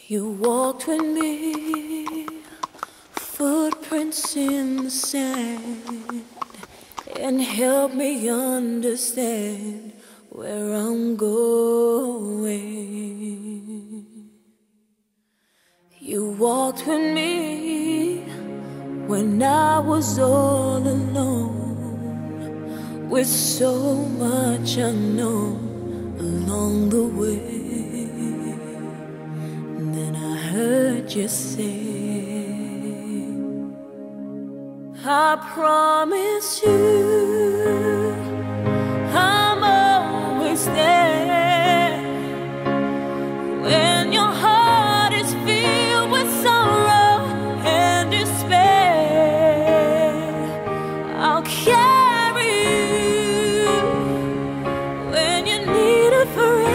You walked with me, footprints in the sand, and helped me understand where I'm going. You walked with me when I was all alone, with so much unknown along the way. And then I heard you say, I promise you I'm always there. When your heart is filled with sorrow and despair, I'll carry you. When you need a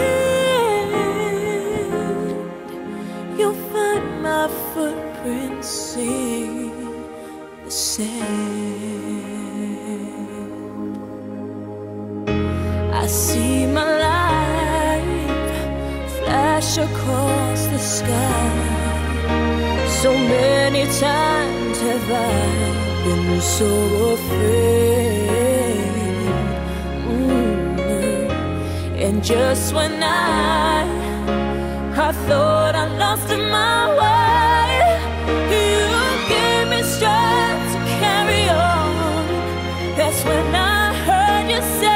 friend, you'll find my footprints in the sand. I see my life flash across the sky. So many times have I been so afraid. And just when I thought I lost my way, you gave me strength to carry on. That's when I heard you say,